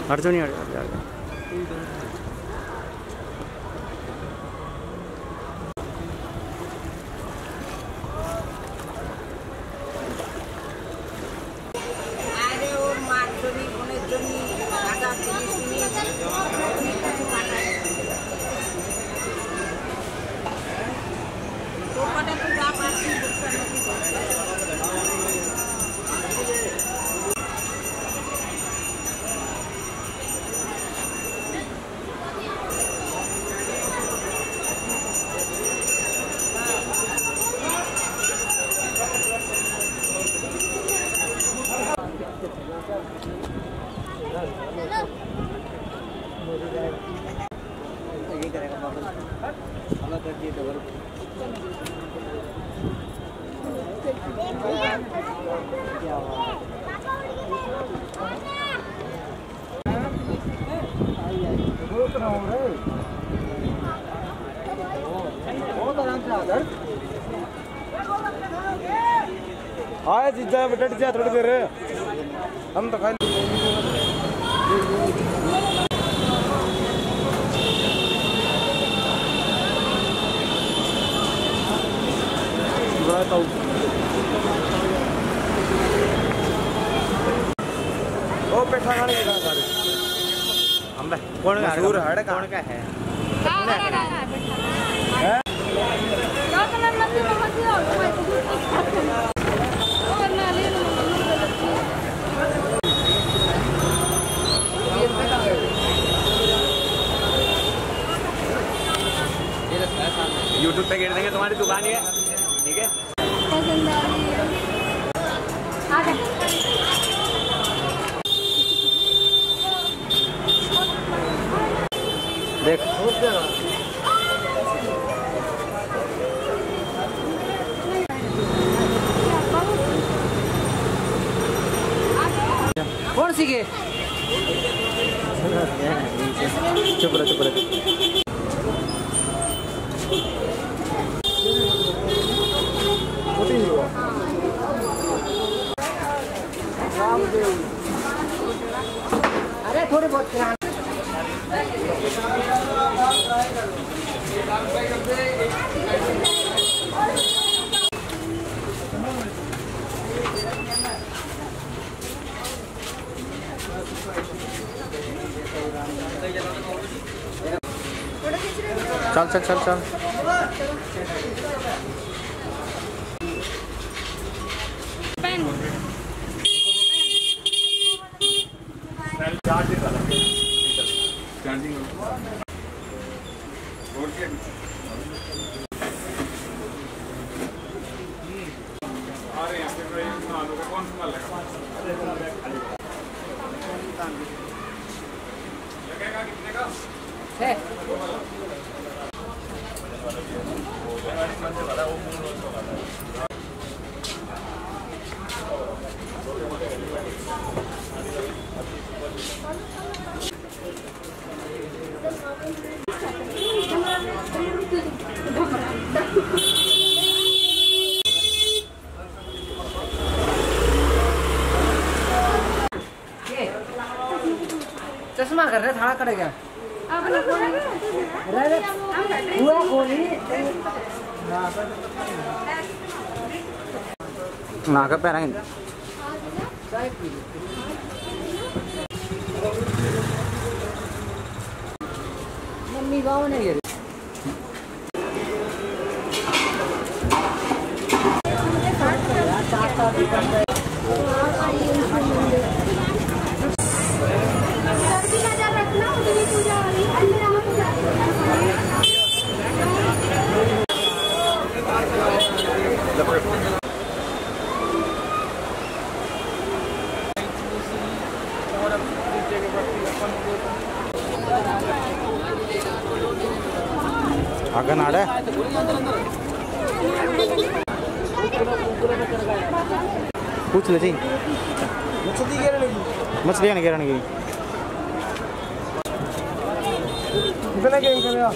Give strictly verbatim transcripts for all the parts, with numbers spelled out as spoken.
अर्जुन ही हट जा ये करेगा अलग कर दिए डबल आए जीजा बेटा जा थोड़ी देर हम तो खाली tahu. Oh, पेठाना नहीं लगा गाड़ी। हम बे कौन का मशहूर है कौन का है? कौन का है? ना कलर लगी बहुत ही और मैं और ना ले लो YouTube पे गिर देंगे तुम्हारी दुकान ही है ठीक है देख कौन सी के चुप रहो चुप रहो अरे थोड़ी बहुत चल चल चल चल लगेगा कितने का है चश्मा कर रहे थाड़ा करेगा हुआ गोली ना का पैरेंगे मम्मी गाँव नहीं गई आगे नाड़े पूछ ले मछलियाँ नहीं गिरने की कितने गेम करेगा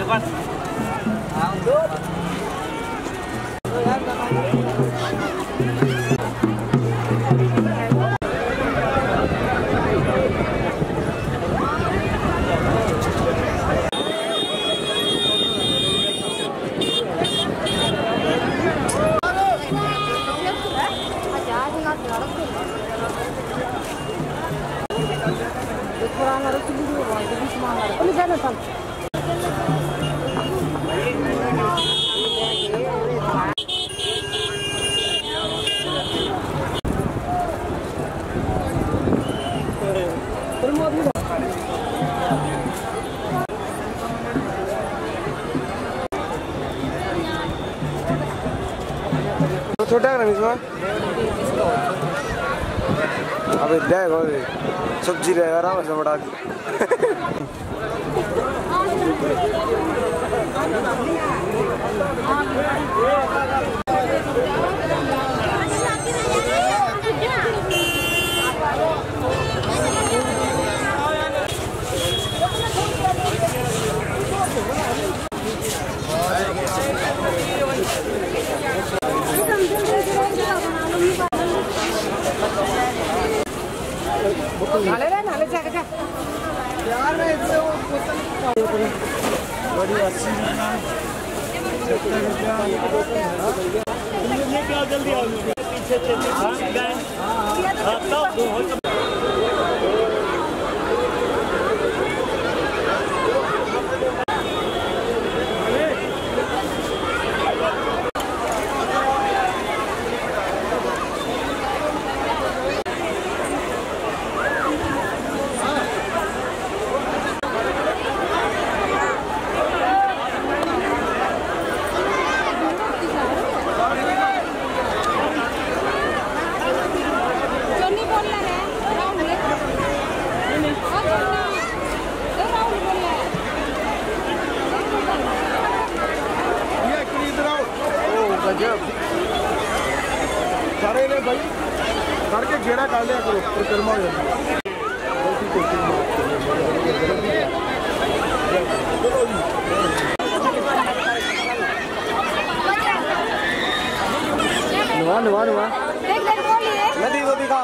छोटा है ना अबे देखो सब्जी रहेगा आराम से बड़ा नाले रे नाले जा जा यार मैं इससे वो बड़ी अच्छी ये क्या जल्दी आओ पीछे चले हां हां तब सारे ने भाई करके घेरा काट लिया करो परिक्रमा हो जाती नुआ नुआ नुआ नदी वो दिखा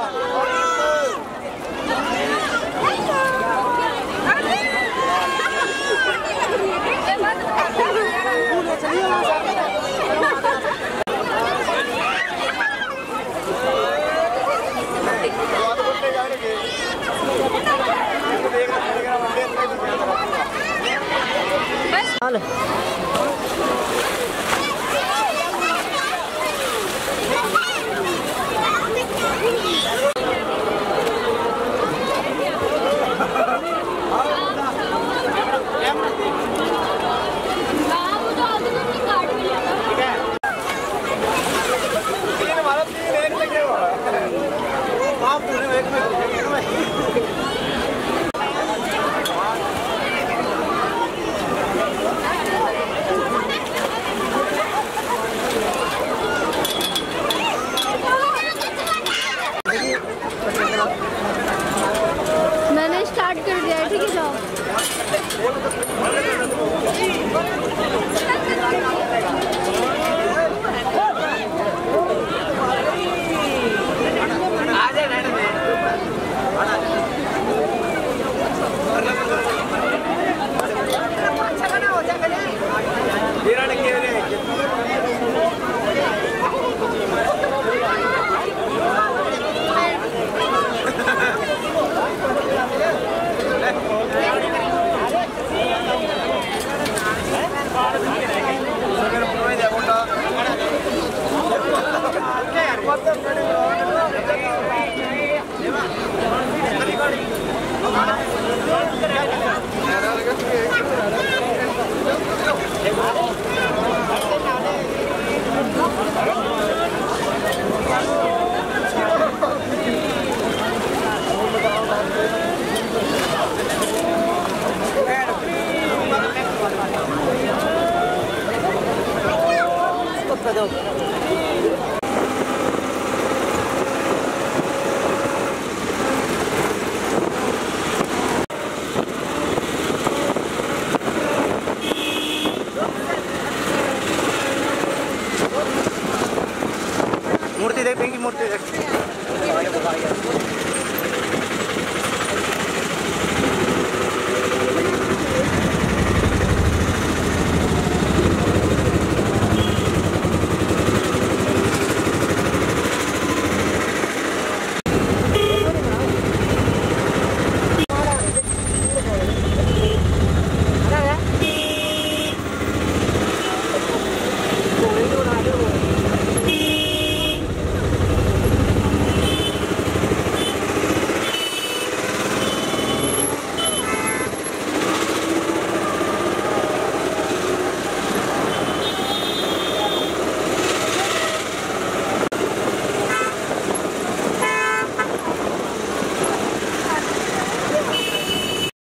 मैंने स्टार्ट कर दिया है, ठीक है जाओ। देख, पिंकी मूर्ति देख।